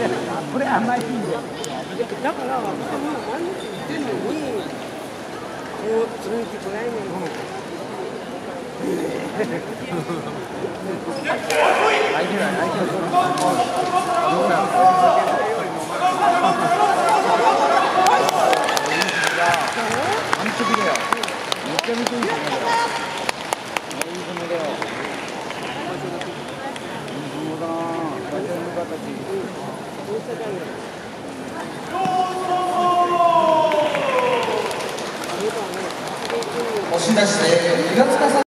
これ甘いんだよ。 だから、毎日言ってるのに、もう続いてこないのに。 押し出して